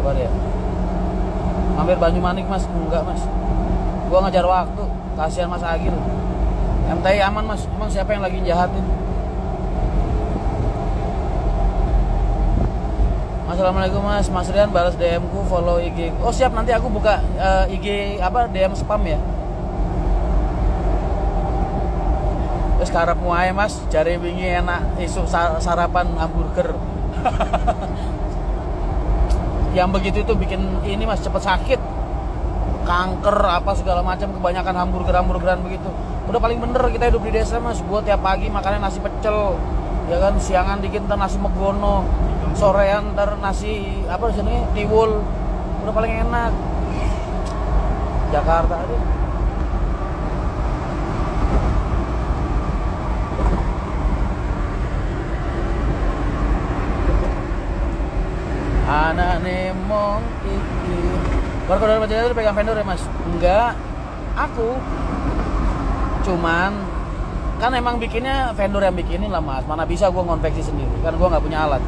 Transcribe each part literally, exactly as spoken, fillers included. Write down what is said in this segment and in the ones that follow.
Sabar ya. Mampir Banyumanik mas? Enggak mas. Gua ngejar waktu. Kasihan Mas Agil. M T I aman mas. Emang siapa yang lagi jahatin? Assalamualaikum mas. Mas Rian balas D M ku, follow I G. Oh siap, nanti aku buka uh, I G apa D M spam ya. Terus karepmu ae mas, jari wingi enak isuk sarapan hamburger. Yang begitu itu bikin ini mas cepet sakit, kanker apa segala macam, kebanyakan hamburger hamburgeran begitu. Udah paling bener kita hidup di desa mas. Gua tiap pagi makannya nasi pecel, ya kan, siangan dikit ntar nasi megono, sorean ntar nasi apa di sini tiwul. Udah paling enak. Jakarta aduh. Anak nemong iki. Baru kalau dari Pajajaran pegang vendor ya mas? Enggak. Aku cuman kan emang bikinnya vendor yang bikinin lah mas. Mana bisa gue ngonveksi sendiri, kan gue nggak punya alat.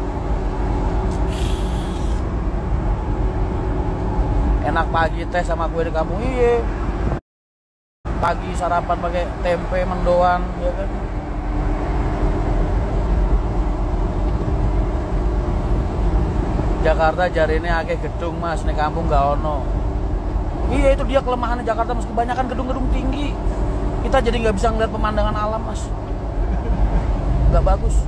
Enak pagi teh sama kue di kampung. Iya. Pagi sarapan pakai tempe mendoan, ya kan. Jakarta jari ini akeh gedung mas, nih kampung gak ono. Iya itu dia kelemahannya Jakarta mas, kebanyakan gedung-gedung tinggi. Kita jadi nggak bisa ngeliat pemandangan alam mas, nggak bagus.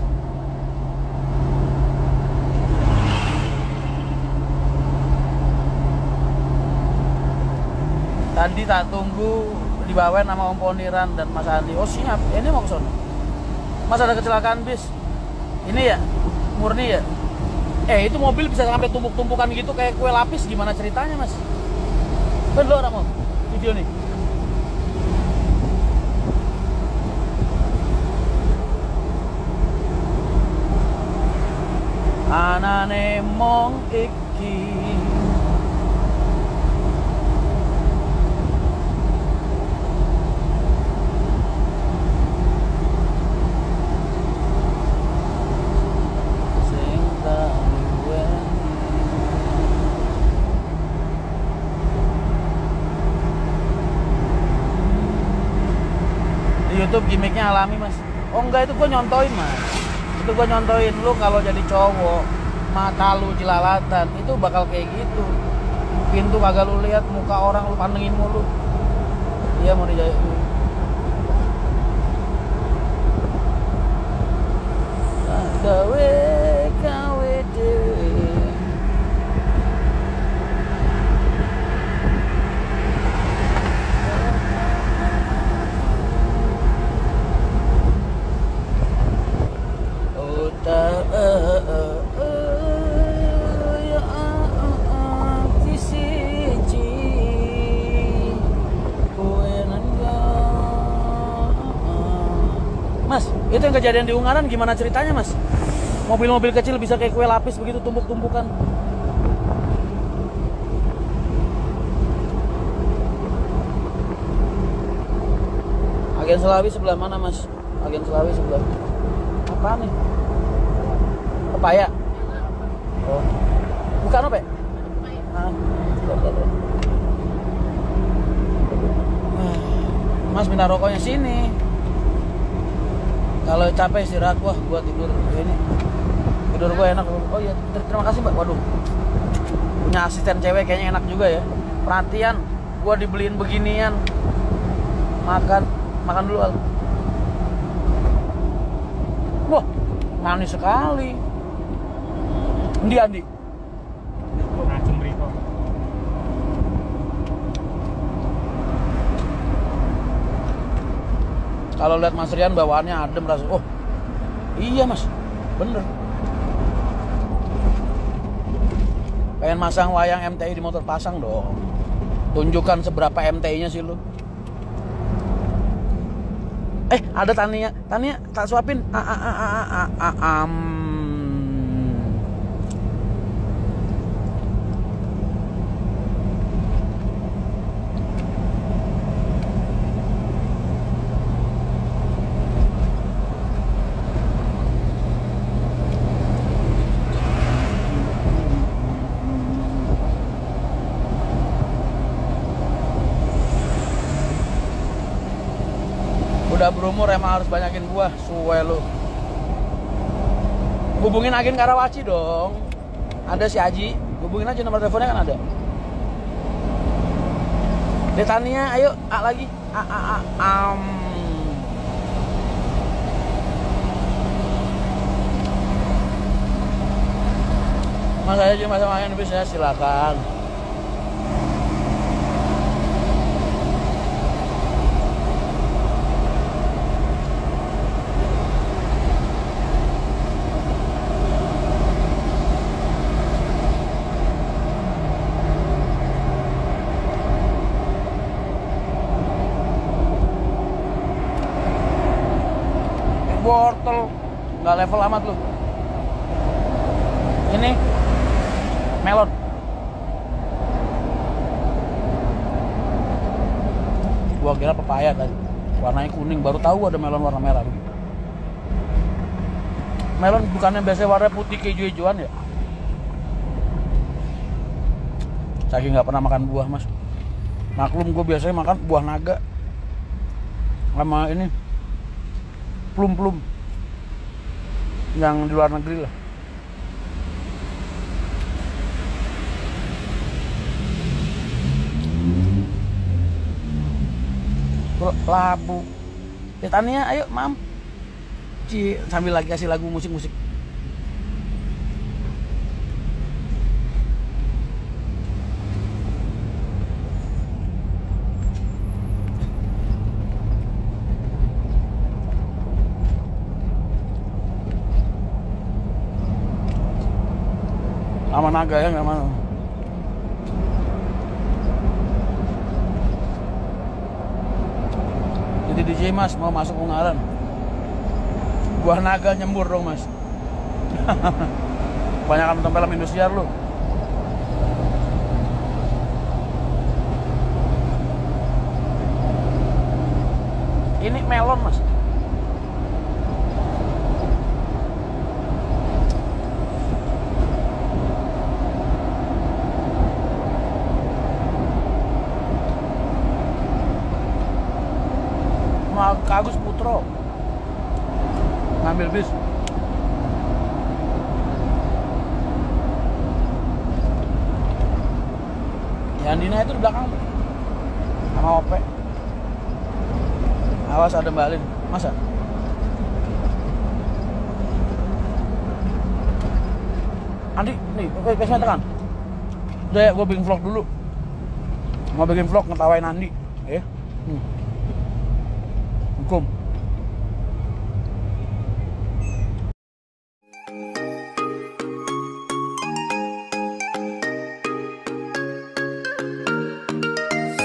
Tadi tak tunggu dibawain sama Om Poniran dan Mas Andi. Oh siap, ini mau ke sono. Mas ada kecelakaan bis. Ini ya, murni ya. Eh itu mobil bisa sampai tumpuk-tumpukan gitu kayak kue lapis, gimana ceritanya mas? Ben lo orang mau video nih. Anane mong iki. YouTube gimmicknya alami mas. Oh enggak, itu gue nyontoin mas. Itu gue nyontoin, lu kalau jadi cowok mata lu jelalatan itu bakal kayak gitu. Pintu kagak lu lihat, muka orang lu pandengin mulu. Iya mau dijahit. Gawe gawe dewe. Mas, itu yang kejadian di Ungaran gimana ceritanya mas? Mobil-mobil kecil bisa kayak kue lapis begitu tumpuk-tumpukan. Agen Selawi sebelah mana mas? Agen Selawi sebelah apa nih? Pepaya? Oh, bukan apa ya? Ah, mas minta rokoknya sini. Kalau capek istirahat, wah gua tidur ini. Tidur gua enak. Oh iya, terima kasih mbak. Waduh, punya asisten cewek kayaknya enak juga ya. Perhatian, gua dibeliin beginian. Makan, makan dulu Al. Wah, manis sekali. Andi Andi. Kalau lihat Mas Rian bawaannya adem rasa. Oh, iya mas, bener. Pengen masang wayang M T I di motor, pasang dong. Tunjukkan seberapa M T I-nya sih lu. Eh, ada Tania, Tania tak suapin. A a a a a a am. udah berumur emang harus banyakin buah, suwe lu. Hubungin agen Karawaci dong. Ada si Aji, hubungin aja nomor teleponnya kan ada. Detania, ayo A lagi. A A A am. Mas aja cuma sama main bisa silakan. Wortel nggak level amat lu. Ini melon. Gua kira pepaya tadi, warnanya kuning, baru tahu ada melon warna merah. Melon bukannya biasanya warna putih keju-kejuan ya? Saking nggak pernah makan buah mas. Maklum gue biasanya makan buah naga sama ini plum-plum yang di luar negeri lah. Labu. Detania, ayo mam. Ci, sambil lagi kasih lagu musik-musik. Sama naga ya nggak mau. Jadi D J mas mau masuk Ungaran. Buah naga nyembur dong mas. Banyak nonton film Indosiar lu. Ini melon mas. Agus Putro ngambil bis. Yang Dina itu di belakang sama Ope. Awas ada Mbak Lin. Masa? Andi, nih, oke, gasnya tekan. Udah ya, gue bikin vlog dulu. Mau bikin vlog ngetawain Andi, ya. Hmm. Hukum.